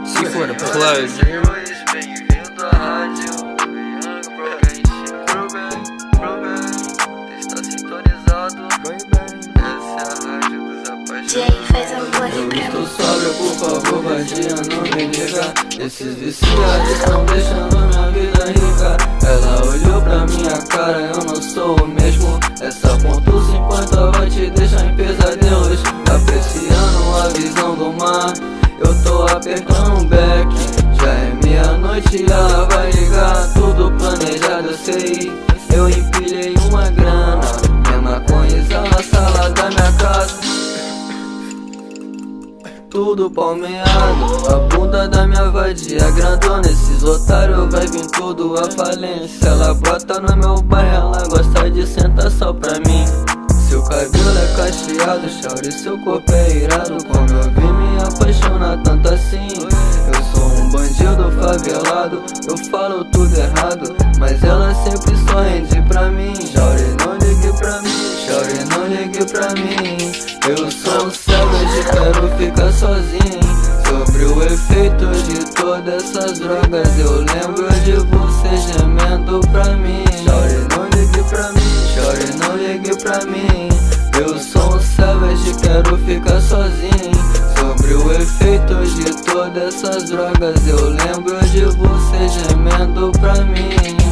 Se for a plug. Bem-vindo à rádio Young Brogan. Está sintonizado. Essa é a rádio dos apaixonados. Jay, faz um plug pra Estou mim. sóbrio, por favor, vadia, não me liga. Esses viciados estão deixando minha vida rica. Ela olhou pra minha cara, eu não sou o mesmo. Essa ponto 50 vai te deixar em pesadelos. Apreciando a visão do mar, eu tô apertando um beck. Já é meia-noite e ela vai ligar. Tudo planejado, eu sei. Eu empilhei uma grana, minha maconha na sala da minha casa. Tudo palmeado, a bunda da minha vadia grandona. Esses otários vai vir tudo à falência. Ela bota no meu bairro, ela gosta de sentar só pra mim. Seu cabelo é cacheado, Shauri, seu corpo é irado. Como eu vi me apaixonar tanto assim. Eu sou um bandido favelado, eu falo tudo errado, mas ela sempre só rende pra mim. Shauri, não ligue pra mim, Shauri, não ligue pra mim. Eu sou um savage, quero ficar sozinho. Sobre o efeito de todas essas drogas, eu lembro de você gemendo pra mim. Shauri, não ligue pra mim, Shauri, não ligue pra mim. Eu sou um savage, quero ficar sozinho. Sobre o efeito de todas essas drogas, eu lembro de você gemendo pra mim.